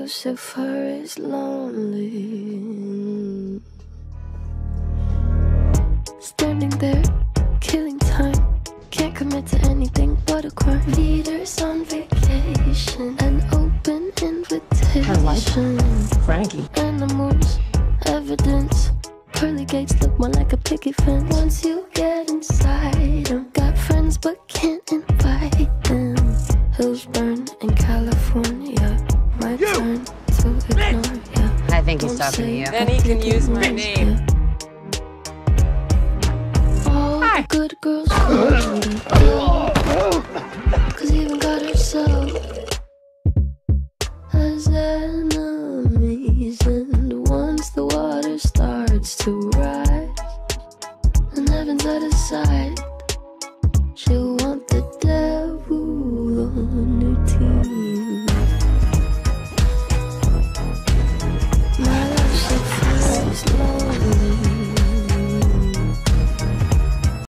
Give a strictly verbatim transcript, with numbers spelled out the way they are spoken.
Lucifer is lonely. Standing there, killing time. Can't commit to anything but a crime. Leaders on vacation, an open invitation. Her life, Frankie. Animals, evidence. Pearly gates look more like a picket fence. Once you get inside them, got friends but can't invite them. Hills burn in California. My You. turn to ignore ya. I think he's talking to you. Then he can use my name. All the good girls go to